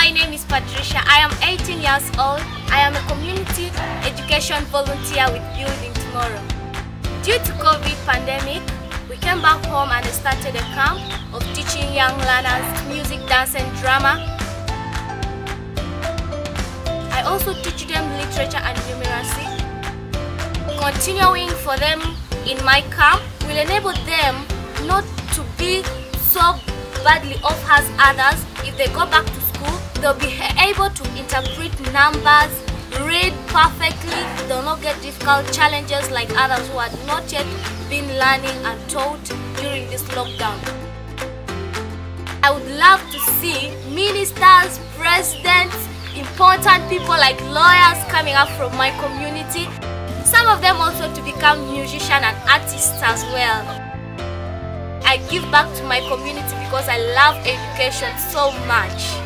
my name is Patricia. I am 18 years old. I am a community education volunteer with Building Tomorrow. Due to COVID pandemic, we came back home and started a camp of teaching young learners music, dance and drama. I also teach them literature and numeracy. Continuing for them in my camp will enable them not to be so badly off as others. If they go back to school, they'll be able to interpret numbers, read perfectly. They'll not get difficult challenges like others who had not yet been learning and taught during this lockdown. I would love to see ministers, presidents, important people like lawyers coming up from my community. Some of them also to become musicians and artists as well. I give back to my community because I love education so much.